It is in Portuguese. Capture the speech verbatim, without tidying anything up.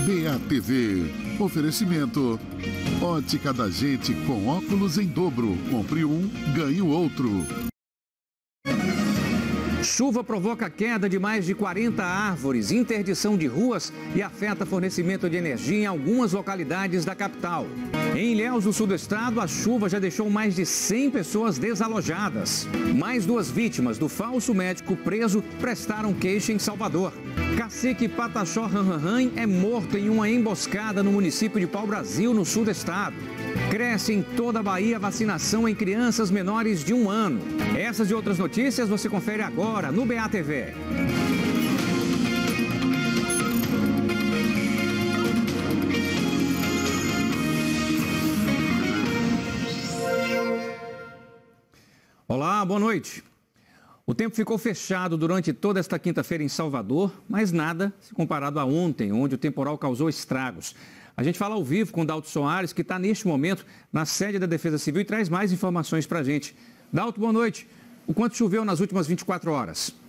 B A T V. Oferecimento. Ótica da Gente com óculos em dobro. Compre um, ganhe o outro. Chuva provoca queda de mais de quarenta árvores, interdição de ruas e afeta fornecimento de energia em algumas localidades da capital. Em Ilhéus, no sul do estado, a chuva já deixou mais de cem pessoas desalojadas. Mais duas vítimas do falso médico preso prestaram queixa em Salvador. Cacique Pataxó Ranranran é morto em uma emboscada no município de Pau-Brasil, no sul do estado. Cresce em toda a Bahia a vacinação em crianças menores de um ano. Essas e outras notícias você confere agora no B A T V. Olá, boa noite. O tempo ficou fechado durante toda esta quinta-feira em Salvador, mas nada se comparado a ontem, onde o temporal causou estragos. A gente fala ao vivo com Dalto Soares, que está neste momento na sede da Defesa Civil e traz mais informações para a gente. Dalto, boa noite. O quanto choveu nas últimas vinte e quatro horas?